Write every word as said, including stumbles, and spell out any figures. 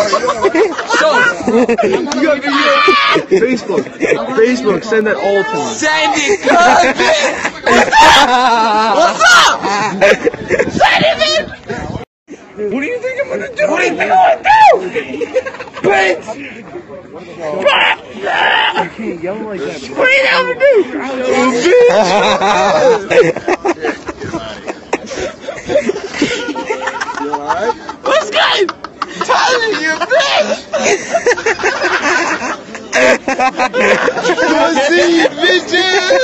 You gotta do your Facebook. Facebook, send that all to me. Send it, good, What's up? Send it, man! What do you think I'm gonna do? What do you think I'm gonna do? Pint! You can't yell like that. What do you think I'm gonna do? You alright? What's good? Tyler, you bitch! I see you, bitches!